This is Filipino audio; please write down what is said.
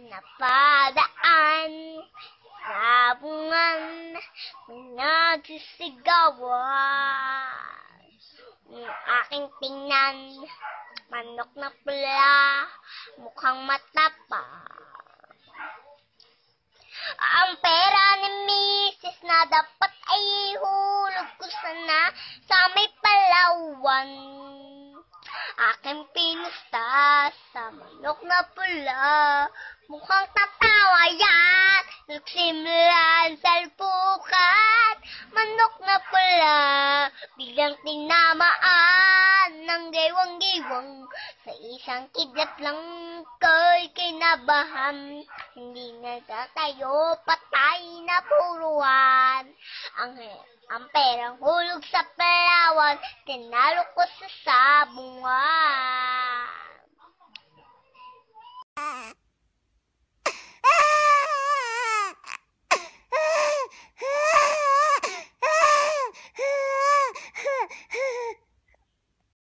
napadaan sa bungan, may nagsisigawan. Yung aking tingnan, manok na pula, mukhang matapa. Ang pera ni Mrs. na dapat ay hulog ko sana sa may Palawan. Aking pinusta sa manok na pula, mukhang tatawa yan. Nagsimulan salpukan, manok na pula, biglang tinamaan ng gaywang-gaywang. Sa isang kidlat lang ko'y kinabahan, hindi nagtatayo, patay na puruan. Ang perang hulog sa Palawan, tinalo ko sa